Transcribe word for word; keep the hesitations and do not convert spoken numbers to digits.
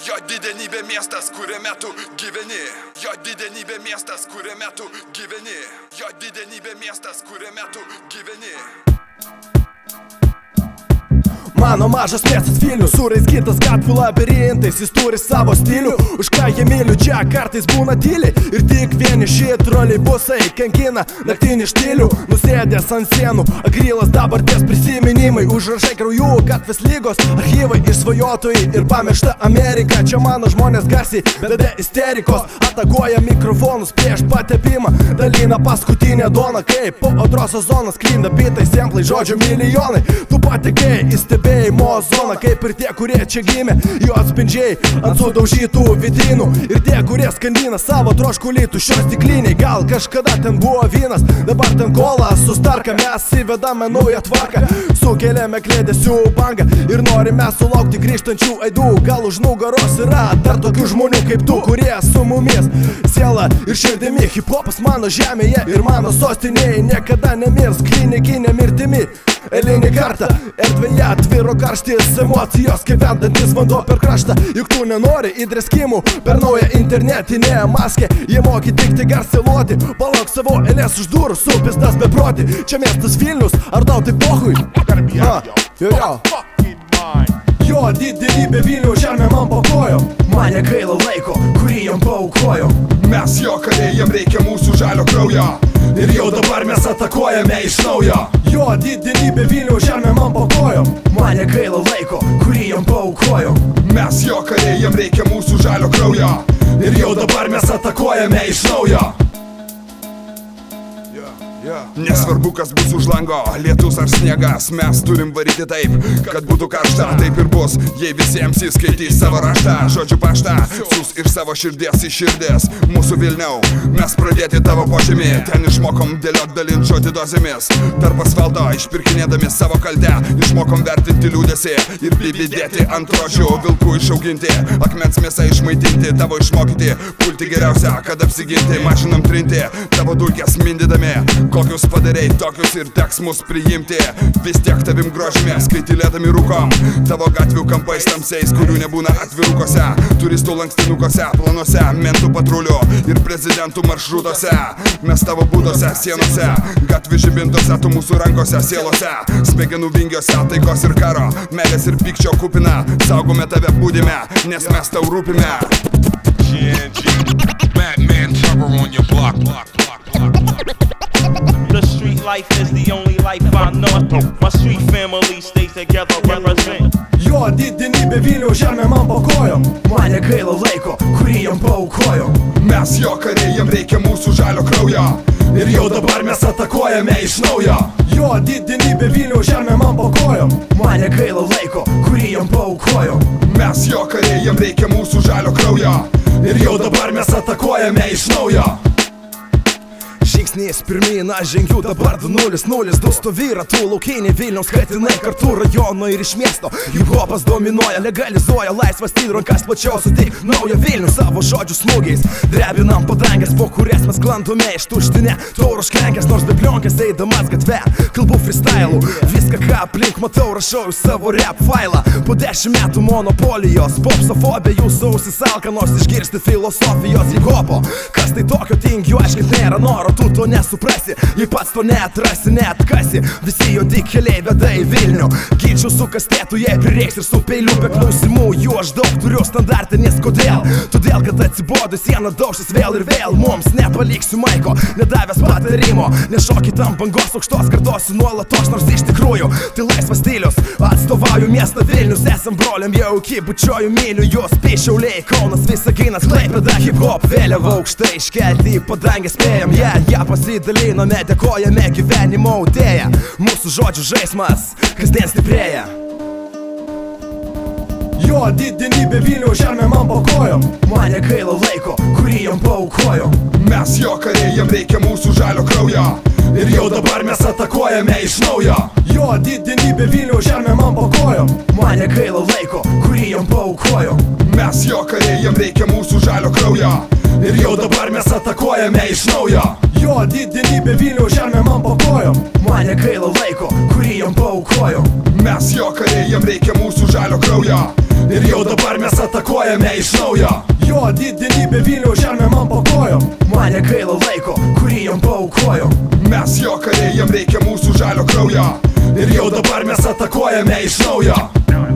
Jo didenybė miestas, kuriame tu gyveni. Jo didenybė miestas, kuriame tu gyveni. Jo didenybė miestas, kuriame tu gyveni. Mano mažas miestas Vilnius, suraizgytas gatvių labirintais, jis turi savo stilių, už ką jie myliu, čia kartais būna tyliai ir tik vieniši troleibusai kankina naktinį štilių, nusėdęs ant sienų, akrilas dabarties prisiminimai, užrašai kraujų, gatvės lygos, archyvai, išsvajotojai ir pamiršta Amerika. Čia mano žmonės garsiai, bėda isterikos, atakuoja mikrofonus prieš patepimą, dalina paskutinę doną, kaip po audros sezonas klinda bitai, semplai, žodžio milijonai, tu patekai į stebėjimo zoną, kaip ir tie, kurie čia gimė, jų atspindžiai ant sudaužytų vitrinų, ir tie, kurie skandina savo troškulį tuščios stikliniai. Gal kažkada ten buvo vynas, dabar ten kola su starka, mes įvedame naują tvarką, sukeliame klėdesių bangą ir norime sulaukti grįžtančių aidų. Gal už nugaros yra dar tokių žmonių kaip tu, kurie su mumis siela ir širdimi. Hiphopas mano žemėje ir mano sostinėje niekada nemirs klinikinė mirtimi. Eilinį kartą erdvėje atviro karštis emocijos, kaip vendantis vanduo per kraštą. Juk tu nenori įdreskimų per naują internetinę maskę, jie moki tik tai garsiluoti. Palauk savo eilės už durų, supistas beproti. Čia miestas Vilnius, ar tau tai pohui? Ha, jo jo Jo didenybė Vilniaus žemė man po kojom, man negaila laiko, kurį jam paaukojo. Mes jo kariai, jam reikia mūsų žalio kraujo, ir jau dabar mes atakuojame iš naujo. Jo didenybė Vilniaus žemė man po kojom, man negaila laiko, kurį jam paaukojo. Mes jo kariai, jam reikia mūsų žalio kraujo, ir jau dabar mes atakuojame iš naujo. Nesvarbu, kas bus už lango, lietus ar sniegas, mes turim varyti taip, kad būtų karšta. Taip ir bus, jei visiems įskaitys savo raštą, žodžių paštą, siūs ir savo širdies į širdės. Mūsų Vilniau, mes pradėti tavo požemį, ten išmokom dėliot dalint žodį dozėmis. Tarp asfalto išpirkinėdami savo kaltę, išmokom vertinti liūdėsi ir bibidėti ant rožių, vilkų išauginti, akmens mėsą išmaitinti, tavo išmokyti, pulti geriausia, kad apsiginti, mašinam trinti, tavo dulkės mindydami. Kokius padarei, tokius ir teks mus priimti. Vis tiek tavim grožimės, kai tylėdami rūkom, tavo gatvių kampais tamsiais, kurių nebūna atvirukose, turistų lankstinukuose, planuose, mentų patrulių ir prezidentų maršrutuose. Mes tavo būdose, sienose, gatvių žibintose, tu mūsų rankose, sielose, smegenų vingiuose, taikos ir karo, meilės ir pykčio kupina. Saugome tave, būdime, nes mes tau rūpime. Batman cover on your block, block, block, block. The street life is the only life I know. My street family stays together, represent. Jo didenybė Vilniaus žemė man po kojom, man negaila laiko, kurį jam paaukojo. Mes jo kariai, jam reikia mūsų žalio kraujo, ir jau dabar mes atakuojame iš naujo. Jo didenybė Vilniaus žemė man po kojom, man negaila laiko, kurį jam paaukojo. Mes jo kariai, jam reikia mūsų žalio kraujo, ir jau dabar mes atakuojame iš naujo. Žingsnis pirmyn, aš žengiu dabar du nulis nulis du stovi ratų laukiniai Vilniaus katinai kartu rajono ir iš miesto. Hip-hopas dominuoja, legalizuoja laisvą stilių, rankas plačiau suteik naują Vilnių savo žodžių smūgiais. Drebinam padangės, po kurias mes klandome ištuštinę taurų šklenkės, nors be plionkės eidamas gatve kalbu freestylu. Viską ką aplink matau rašau į savo rap failą. Po dešimt metų monopolijos, popsofobija, jūsų ausis alkanos išgirsti filosofijos hip-hopo. Kas tai tokio tingiu, aiškint nėra noro, tu to nesuprasi, jei pats to neatrasi, neatkasi. Visi juodi keliai veda į Vilnių, ginčių su kastetu, jei prireiks ir su peiliu be klausimų. Jų aš daug turiu standartinės, kodėl? Todėl, kad atsibodu sieną daužys vėl ir vėl. Mums nepaliksiu maiko, nedavęs patarimo, nešokit ant bangos aukštos, kartosiu nuolatos, nors iš tikrųjų tai laisvas stilius. Atstovauju miestą Vilnius, esam broliam jau iki bučioju myliu juos. Šiauliai, Kaunas, Visaginas, Klaipėda, hip-hop vėliava aukštai iškelti į padangę spėjam. Yeah, ją pasidalinome, dėkojame gyvenimo audėją. Mūsų žodžių žaismas kasdien stiprėja. Jo didenybė Vilniaus žemė man po kojom, man negaila laiko, kurį jam paaukojo. Mes jo kariai, jam reikia mūsų žalio kraujo, ir jau dabar mes atakuojame iš naujo. Jo didenybė Vilniaus žemė man po kojom, man negaila laiko, kurį jam paaukojo. Mes jo kariai, jam reikia mūsų žalio kraujo, ir jau dabar mes atakuojame iš naujo. Jo didenybė Vilniaus žemė man po kojom, man negaila laiko, kurį jam paaukojo. Mes jo kariai, jam reikia mūsų žalio kraujo, Ir jau dabar mes atakuojame iš naujo. Jo didenybė Vilniaus žemė man pakojo. Mane gaila laiko, kurį jam paukojo. Mes jo kariai, jam reikia mūsų žalio kraujo. Ir jau dabar mes atakuojame iš naujo.